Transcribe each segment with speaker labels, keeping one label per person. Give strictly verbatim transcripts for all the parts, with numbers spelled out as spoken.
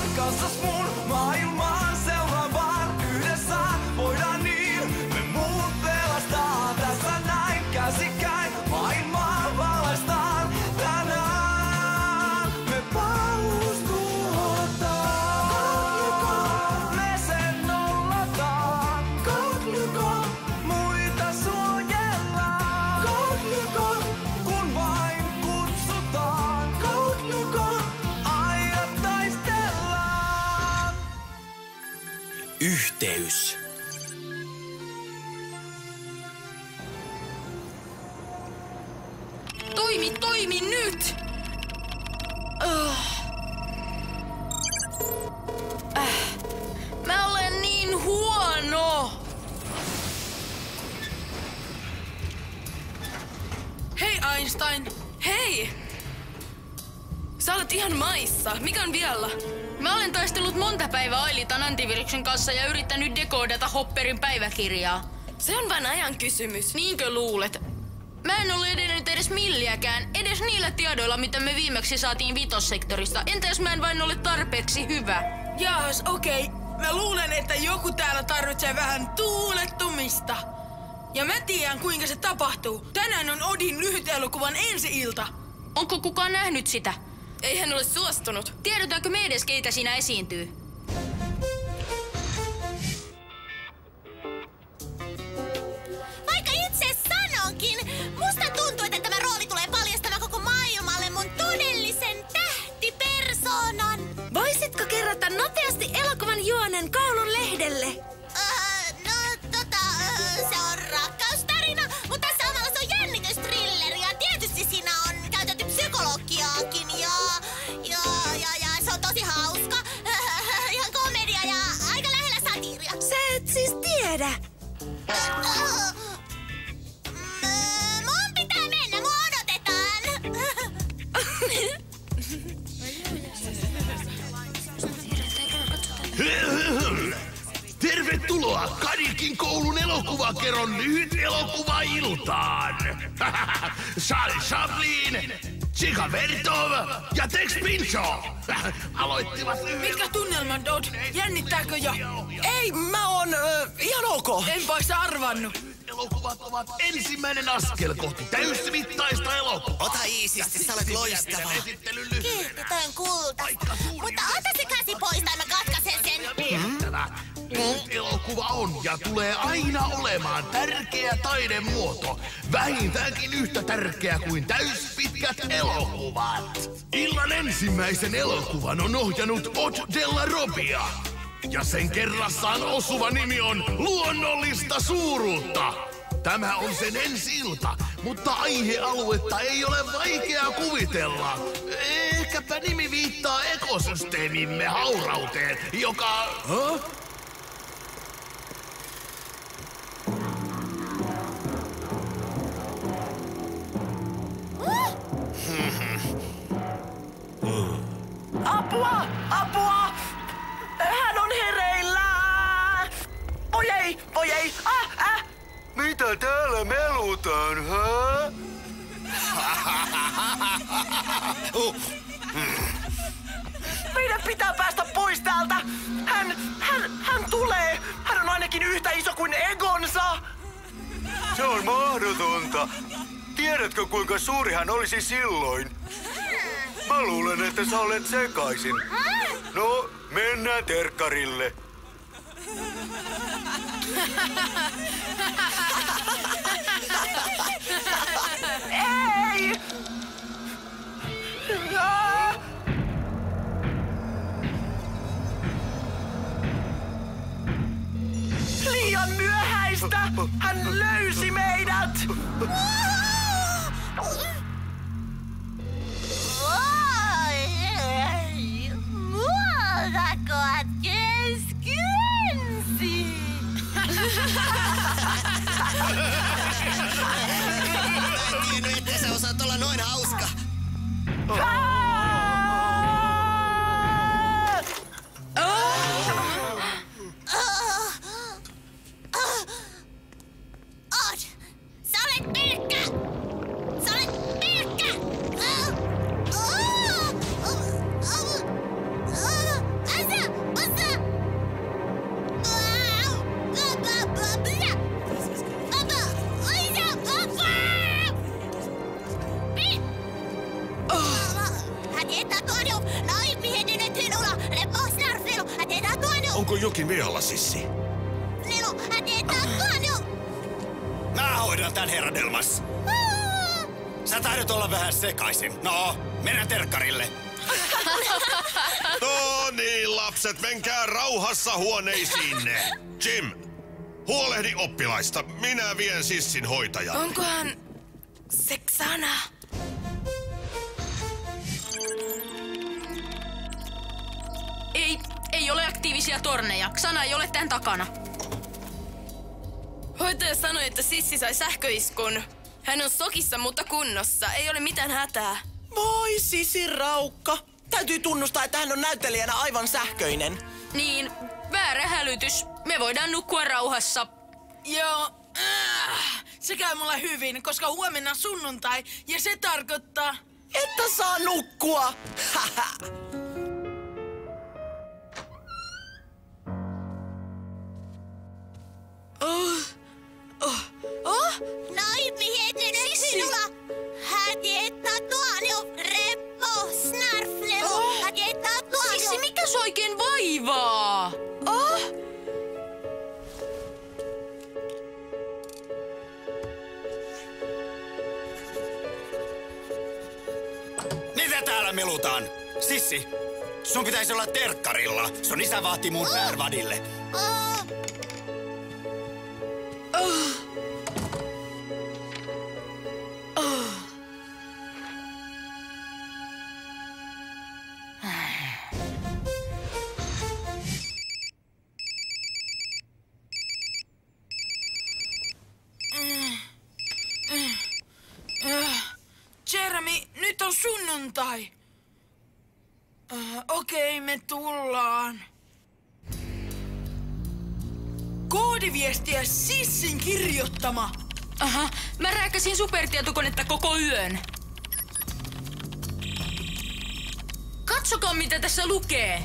Speaker 1: vaan kanssas mun maailmaan seuraavaan. Yhdessä voidaan niin, me muut pelastaa. Tässä näin käsikkäin maailmaa valaistaan. Tänään me paluus tuhotaan. Me sen nollataan. Koutliko muita suojellaan. Koutliko kun vain kutsutaan. Koutliko aina taistellaan.
Speaker 2: Yhteys.
Speaker 3: Toimi, toimi nyt! Uh. Äh. Mä olen niin huono!
Speaker 4: Hei Einstein! Hei! Sä olet ihan maissa. Mikä on vielä?
Speaker 3: Mä olen taistellut monta päivää Ailitan antiviruksen kanssa ja yrittänyt dekoodata Hopperin päiväkirjaa.
Speaker 4: Se on vain ajan kysymys.
Speaker 3: Niinkö luulet? Mä en ole edennyt edes milliäkään, edes niillä tiedoilla, mitä me viimeksi saatiin vitossektorista. Entä jos mä en vain ole tarpeeksi hyvä?
Speaker 4: Jaas, okei. Okay. Mä luulen, että joku täällä tarvitsee vähän tuulettumista. Ja mä tiedän, kuinka se tapahtuu. Tänään on Odin lyhytelokuvan ensi-ilta.
Speaker 3: Onko kukaan nähnyt sitä?
Speaker 4: Ei hän ole suostunut.
Speaker 3: Tiedetäänkö me edes, keitä siinä esiintyy?
Speaker 5: Vaikka itse sanonkin, musta tuntuu, että tämä rooli tulee paljastamaan koko maailmalle mun todellisen tähtipersoonan.
Speaker 6: Voisitko kerrata nopeasti elokuvan juonen Kaulun lehdelle?
Speaker 5: Uh, no tota, uh, se on rakkaustarina, mutta samalla se on jännitystriller ja tietysti siinä on käytetty psykologiaakin ja, ja, ja, ja se on tosi hauska. Ihan komedia ja aika lähellä satiiria.
Speaker 6: Sä et siis tiedä.
Speaker 5: Uh, mun pitää mennä, mua odotetaan.
Speaker 7: Tervetuloa Kadikin koulun elokuvakerron lyhyt elokuvailtaan. Charlie Chaplin, Chica Vertov ja Tex Pinchot aloittivat lyhyen...
Speaker 4: Mitkä tunnelmat, Dodd? Jännittääkö jo?
Speaker 2: Ei, mä oon äh, ihan ok.
Speaker 4: Enpä ois arvannut.
Speaker 7: Elokuvat ovat ensimmäinen askel kohti täysimittaista elokuvaa.
Speaker 2: Ota iisisti, sä olet loistava.
Speaker 5: Kiitetön kulta. Mutta ota se käsi pois tai mä katkaisen sen.
Speaker 7: Tehtävä. Lyhyt elokuva on ja tulee aina olemaan tärkeä taidemuoto. Vähintäänkin yhtä tärkeä kuin täyspitkät elokuvat. Illan ensimmäisen elokuvan on ohjannut Od Della Robbia. Ja sen kerrassaan osuva nimi on Luonnollista suuruutta. Tämä on sen ensi-ilta, mutta aihealuetta ei ole vaikea kuvitella. Ehkäpä nimi viittaa ekosysteemimme haurauteen, joka... Huh?
Speaker 2: Apua! Apua! Hän on hereillä! Oi ei! Oi ei! Ah! Äh!
Speaker 8: Mitä täällä melutaan, hä?
Speaker 2: Meidän pitää päästä pois täältä! Hän, hän, hän tulee! Hän on ainakin yhtä iso kuin Egonsa!
Speaker 8: Se on mahdotonta. Tiedätkö, kuinka suuri hän olisi silloin? Mä luulen, että sä olet sekaisin. No, mennään terkkarille.
Speaker 2: Ei! Ah! Liian myöhäistä! Hän löysi meidät!
Speaker 5: Muotakoot keskensi!
Speaker 2: Mä en tiennyt, että sä osaat olla noin hauska.
Speaker 5: Od! Sä olet pelkkä! Sä olet pelkkä! Älä
Speaker 9: Onko jokin vialla, Sissi?
Speaker 5: Nelo, äteettää tuon.
Speaker 8: Mä hoidan tän herra Delmas. Sä taidot olla vähän sekaisin. No, mennään terkkarille.
Speaker 9: No niin, lapset, menkää rauhassa huoneisiinne. Jim, huolehdi oppilaista. Minä vien Sissin hoitajan.
Speaker 4: Onkohan se Xana?
Speaker 3: Ei, ei ole aktiivisia torneja. Xana ei ole tän takana.
Speaker 10: Hoitaja sanoi, että Sissi sai sähköiskun. Hän on sokissa, mutta kunnossa. Ei ole mitään hätää.
Speaker 2: Voi sisiraukka. Täytyy tunnustaa, että hän on näyttelijänä aivan sähköinen.
Speaker 3: Niin, väärä hälytys. Me voidaan nukkua rauhassa.
Speaker 4: Joo. Äh, se käy mulle hyvin, koska huomenna on sunnuntai ja se tarkoittaa...
Speaker 2: Että saa nukkua.
Speaker 4: Oh. Oh. Oh.
Speaker 5: Noin, mihin sinulla? Hätiettä tuonio, reppo, snarflelu, hätiettä tuonio.
Speaker 3: Sissi, mikä se oikein vaivaa?
Speaker 4: Oh.
Speaker 8: Mitä täällä melutaan? Sissi, sun pitäisi olla terkkarilla. Sun isä vahti mun oh. närvadille.
Speaker 5: Oh.
Speaker 4: Oh. Oh. Jeremy, nyt on sunnuntai. Uh, Okei, okay, me tullaan. Koodiviestiä Sissin kirjoittama.
Speaker 3: Aha, mä rääkäsin supertietokonetta koko yön. Katsokaa, mitä tässä lukee.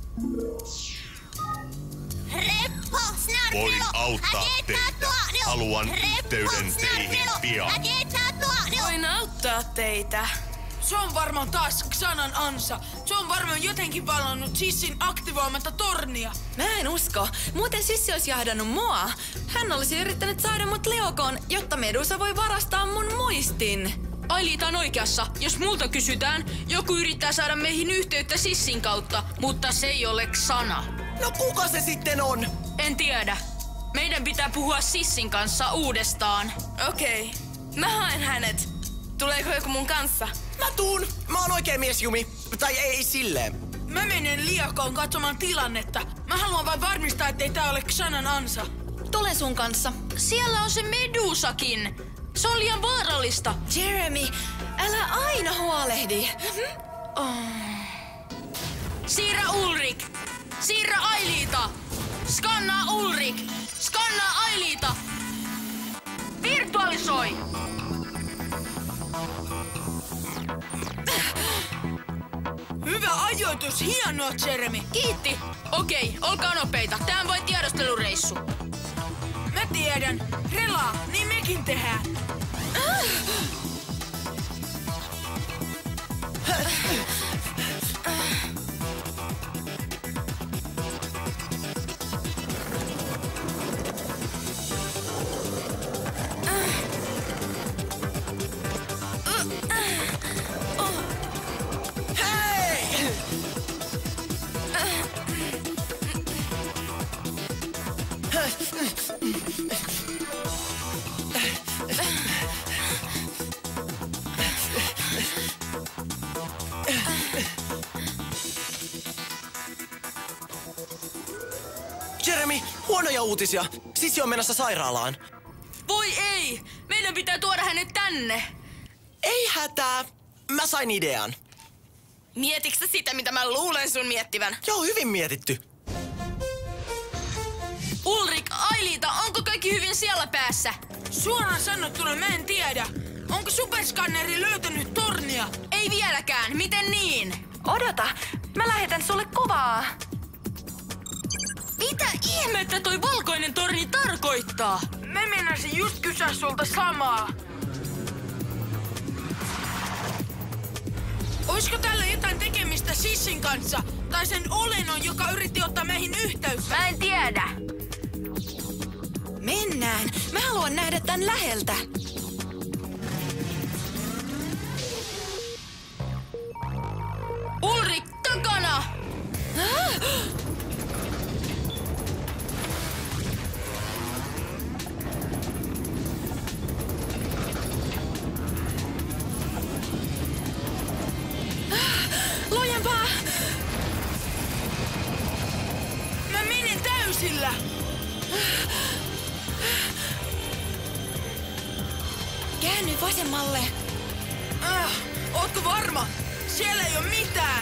Speaker 5: Reppo, snarflelu,
Speaker 9: Voin auttaa teitä. Haluan yhteyden teihin pian.
Speaker 10: Voin auttaa teitä.
Speaker 4: Se on varmaan taas Xanan ansa. Se on varmaan jotenkin vallannut Sissin aktivoimatta tornia.
Speaker 11: Mä en usko. Muuten Sissi olisi jahdannut mua. Hän olisi yrittänyt saada mut Leokoon, jotta Medusa voi varastaa mun muistin.
Speaker 3: Ailiita on oikeassa. Jos multa kysytään, joku yrittää saada meihin yhteyttä Sissin kautta, mutta se ei ole Xana.
Speaker 2: No kuka se sitten on?
Speaker 3: En tiedä. Meidän pitää puhua Sissin kanssa uudestaan.
Speaker 10: Okei. Okay. Mä haen hänet. Tuleeko joku mun kanssa?
Speaker 2: Mä tuun. Mä oon oikein mies, Jumi. Tai ei silleen.
Speaker 4: Mä menen Liakoon katsomaan tilannetta. Mä haluan vain varmistaa, ettei tää ole Xanan ansa.
Speaker 11: Tulen sun kanssa.
Speaker 3: Siellä on se Medusakin. Se on liian vaarallista.
Speaker 11: Jeremy, älä aina huolehdi.
Speaker 3: Oh. Siirrä Ulrik. Siirrä Ailiita. Skannaa Ulrik. Skannaa Ailiita. Virtualisoi.
Speaker 4: Hyvä ajoitus, hienoa, Jeremy.
Speaker 3: Kiitti. Okei, olkaa nopeita. Tää on vain tiedostelureissu.
Speaker 4: Mä tiedän. Relaa, niin mekin tehdään.
Speaker 2: Jeremy, huonoja uutisia. Sissi on menossa sairaalaan.
Speaker 3: Voi ei! Meidän pitää tuoda hänet tänne.
Speaker 2: Ei hätää. Mä sain idean.
Speaker 10: Mietitkö sitä, mitä mä luulen sun miettivän?
Speaker 2: Joo, hyvin mietitty.
Speaker 3: Ulrik, Ailiita, onko kaikki hyvin siellä päässä?
Speaker 4: Suoraan sanottuna mä en tiedä. Onko superskanneri löytänyt tornia?
Speaker 3: Ei vieläkään. Miten niin?
Speaker 11: Odota, mä lähetän sulle kuvaa.
Speaker 3: Mitä ihmettä toi valkoinen torni tarkoittaa?
Speaker 4: Mä menisin just kysyä sulta samaa. Olisiko tällä jotain tekemistä Sissin kanssa? Tai sen olennon, joka yritti ottaa meihin yhteyttä?
Speaker 3: Mä en tiedä.
Speaker 11: Mennään. Mä haluan nähdä tän läheltä.
Speaker 3: Ulrik, takana!
Speaker 11: Lujempaa!
Speaker 4: Mä menen täysillä!
Speaker 11: Käänny vasemmalle.
Speaker 4: Äh, ootko varma? Siellä ei oo mitään!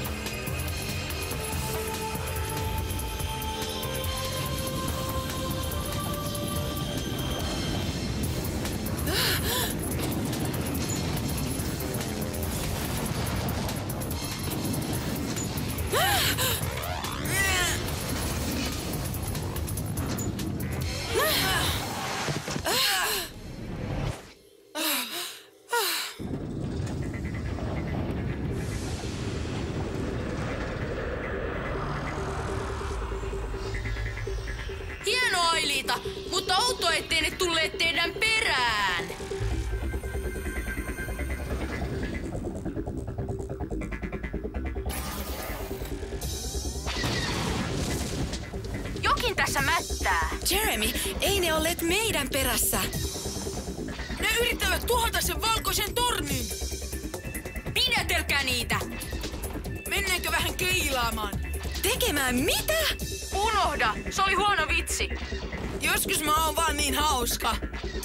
Speaker 3: Hienoa, Ailiita, mutta outoa, ettei ne tulleet teidän perään. Jokin tässä mättää.
Speaker 11: Jeremy, ei ne olleet meidän perässä.
Speaker 4: Ne yrittävät tuhota sen valkoisen tornin!
Speaker 3: Pidätelkää niitä!
Speaker 4: Mennäänkö vähän keilaamaan?
Speaker 11: Tekemään mitä?
Speaker 3: Unohda, se oli huono vitsi.
Speaker 4: Joskus mä oon vaan niin hauska.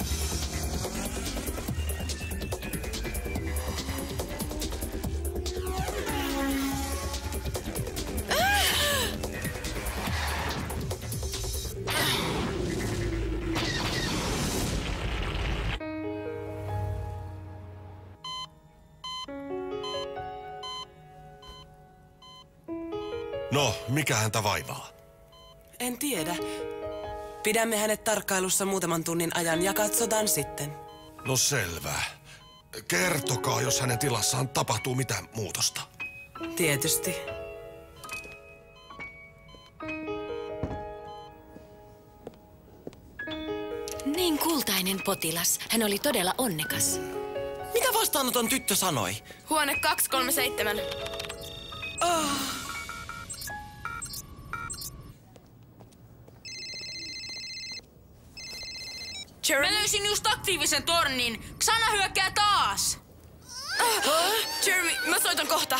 Speaker 9: No, mikä häntä vaivaa?
Speaker 2: En tiedä. Pidämme hänet tarkkailussa muutaman tunnin ajan ja katsotaan sitten.
Speaker 9: No selvä. Kertokaa, jos hänen tilassaan tapahtuu mitään muutosta.
Speaker 2: Tietysti.
Speaker 6: Niin kultainen potilas. Hän oli todella onnekas.
Speaker 2: Mitä vastaanoton tyttö sanoi?
Speaker 10: Huone kaksi kolme seitsemän.
Speaker 2: Oh.
Speaker 3: Mä löysin just aktiivisen tornin. Xana hyökkää taas.
Speaker 10: Ah, Jeremy, mä soitan kohta.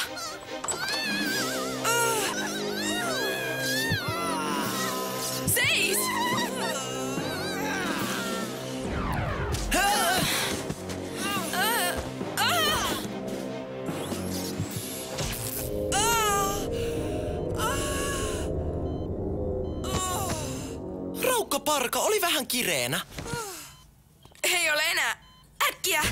Speaker 10: Seis!
Speaker 2: Raukkaparka oli vähän kireenä.
Speaker 10: Ei ole enää. Äkkiä!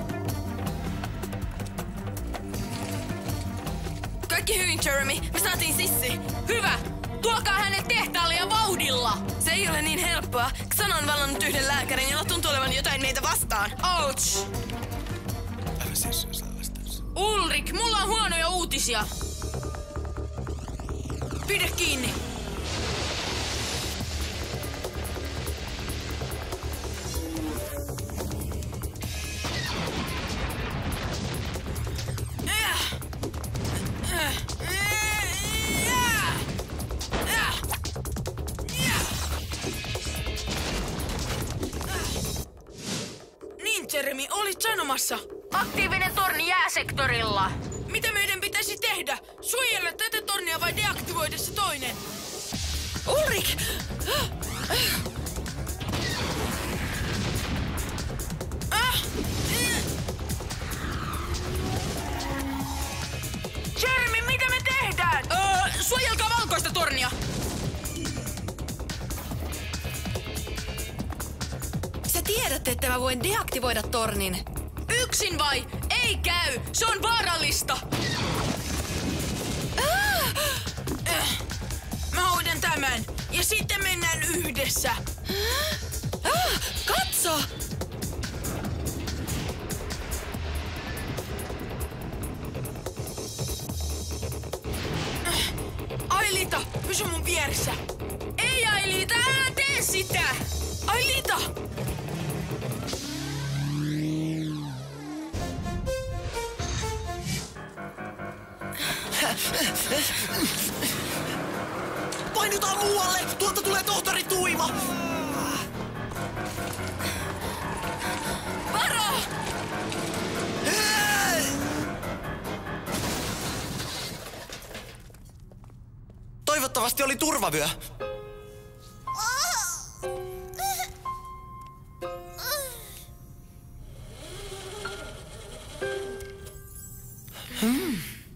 Speaker 10: Kaikki hyvin, Jeremy. Me saatiin Sissi.
Speaker 3: Hyvä! Tuokaa hänet tehtaalle ja vauhdilla!
Speaker 10: Se ei ole niin helppoa. Xana on vallannut yhden lääkärin, jolla tuntuu olevan jotain meitä vastaan.
Speaker 3: Ouch! Ulrik, mulla on huonoja uutisia.
Speaker 4: Pidä kiinni! Jeremy, olit sanomassa.
Speaker 3: Aktiivinen torni jääsektorilla.
Speaker 4: Mitä meidän pitäisi tehdä? Suojella tätä tornia vai deaktivoida se toinen?
Speaker 11: Ulrik!
Speaker 4: Ah! Jeremy, mitä me tehdään?
Speaker 3: Öö, suojelkaa valkoista tornia.
Speaker 11: Sä tiedät, että mä voin deaktivoida tornin.
Speaker 3: Yksin vai? Ei käy! Se on vaarallista!
Speaker 4: Ah! Äh. Mä hoidan tämän. Ja sitten mennään yhdessä.
Speaker 11: Ah! Katso!
Speaker 4: Ailita, pysy mun vieressä.
Speaker 10: Ei Ailita, älä tee sitä!
Speaker 4: Ailita!
Speaker 2: Painutaan muualle! Tuolta tulee tohtori Tuima!
Speaker 10: Varo!
Speaker 2: Toivottavasti oli turvavyö. Hmm.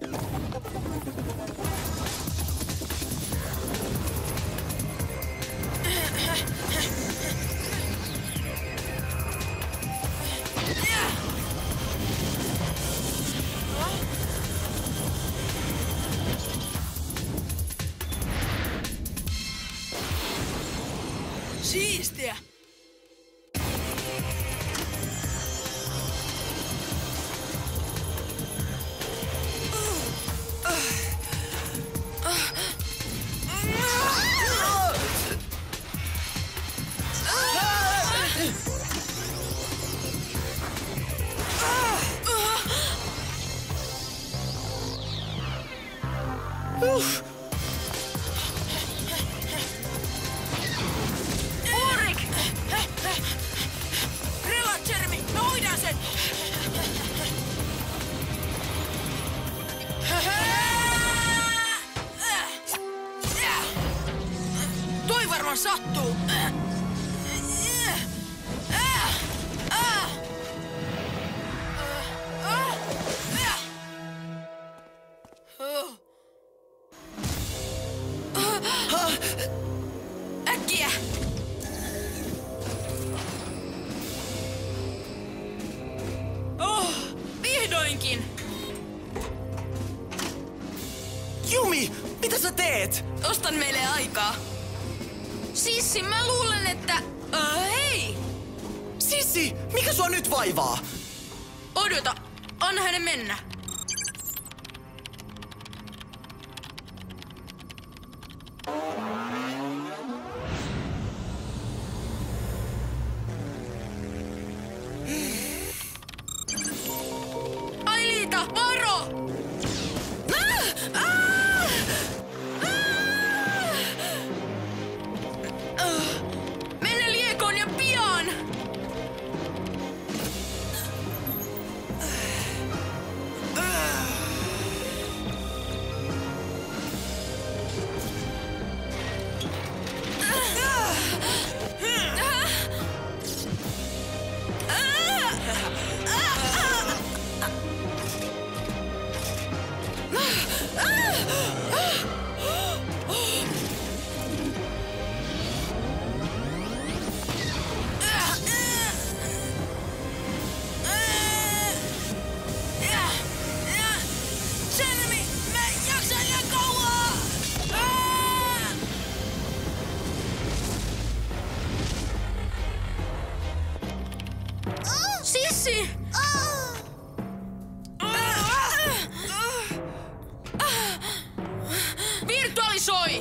Speaker 4: Siistiä.
Speaker 2: Uh.
Speaker 4: Ulrik! Relax, Jeremy, me hoidaan sen! Toi varmaan sattuu. Äkkiä!
Speaker 10: Oh, vihdoinkin!
Speaker 2: Jumi, mitä sä teet?
Speaker 10: Ostan meille aikaa. Sissi, mä luulen, että... Uh, hei!
Speaker 2: Sissi, mikä sua nyt vaivaa?
Speaker 10: Odota, anna hänen mennä. Ailita, varo! Ah! Ah! Ah! Mene liekoon ja pian!
Speaker 4: Jeremy, mä en jaksa enää kauaa!
Speaker 10: Sissi! Virtualisoi!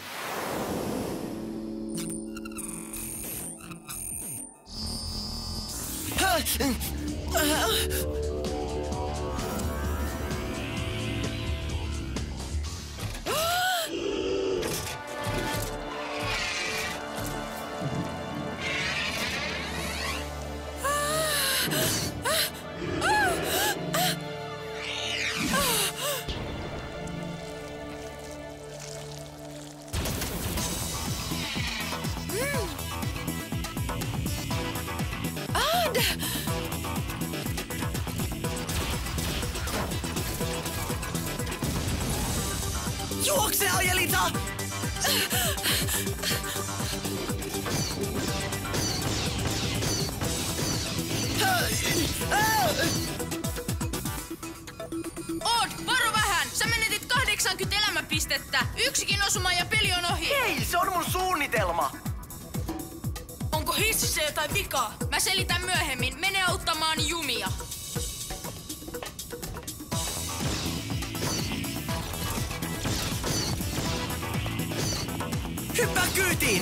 Speaker 2: Juokse, Ajelita!
Speaker 10: Odd, varo vähän! Sä menetit kahdeksankymmentä elämäpistettä. Yksikin osuma ja peli on ohi.
Speaker 2: Hei, se on mun suunnitelma!
Speaker 4: Onko hississä jotain vikaa?
Speaker 10: Mä selitän myöhemmin. Mene auttamaan Jumia.
Speaker 2: Hyppää kyytiin!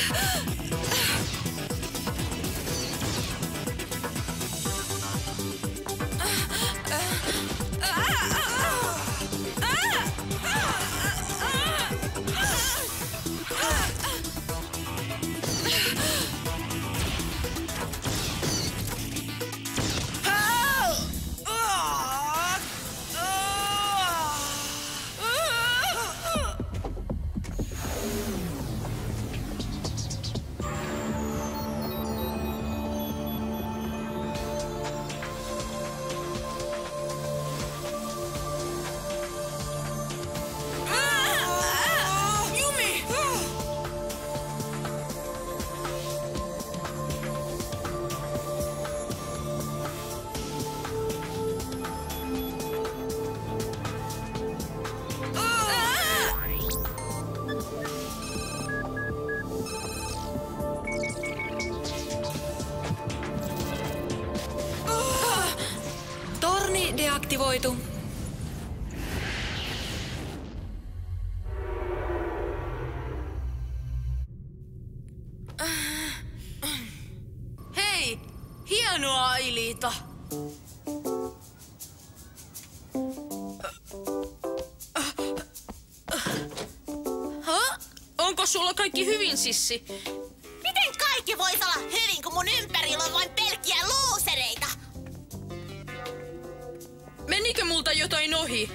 Speaker 11: Torni deaktivoitu.
Speaker 10: Hei, hienoa Ailita. Ha? Onko sulla kaikki hyvin, Sissi?
Speaker 5: Miten kaikki vois olla hyvin, kun mun ympärillä on vain pelkkiä luusereita?
Speaker 10: Menikö multa jotain ohi?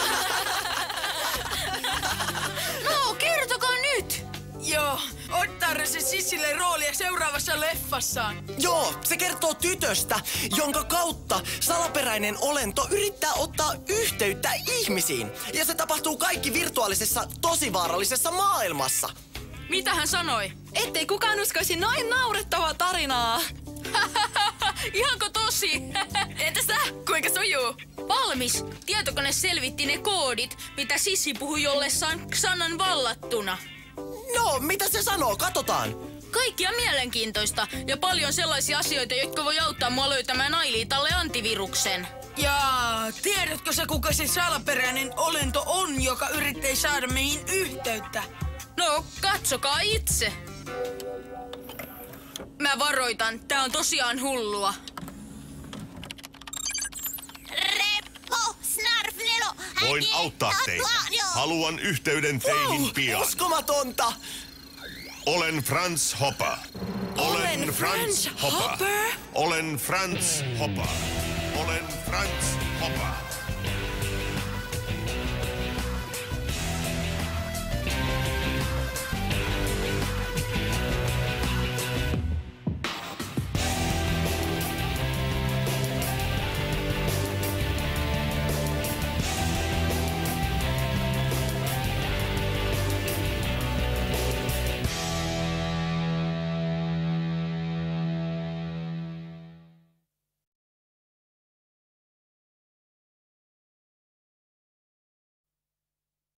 Speaker 10: No, kertokaa nyt!
Speaker 4: Joo, ottaako se Sissille roolia seuraavassa leffassaan?
Speaker 2: Joo, se kertoo tytöstä, jonka kautta salaperäinen olento yrittää ottaa yhteyttä ihmisiin. Ja se tapahtuu kaikki virtuaalisessa, tosivaarallisessa maailmassa.
Speaker 10: Mitä hän sanoi?
Speaker 11: Ettei kukaan uskoisi noin naurettavaa tarinaa.
Speaker 10: Ihanko tosi?
Speaker 11: Entä sä? Kuinka sujuu?
Speaker 10: Valmis. Tietokone selvitti ne koodit, mitä Sissi puhui ollessaan Xanan vallattuna.
Speaker 2: No, mitä se sanoo? Katsotaan.
Speaker 10: Kaikkia mielenkiintoista ja paljon sellaisia asioita, jotka voi auttaa mua löytämään Ailitalle antiviruksen.
Speaker 4: Ja tiedätkö sä, kuka se salaperäinen olento on, joka yrittää saada meihin yhteyttä?
Speaker 10: No, katsokaa itse. Mä varoitan, tää on tosiaan hullua.
Speaker 5: Reppo, Snarfnelo, hän
Speaker 9: Voin auttaa teitä. Haluan yhteyden teihin
Speaker 2: Wow,
Speaker 9: pian.
Speaker 2: uskomatonta!
Speaker 9: Olen Franz Hopper.
Speaker 11: Olen Franz Hopper.
Speaker 9: Olen Franz Hopper. Olen Franz Hopper.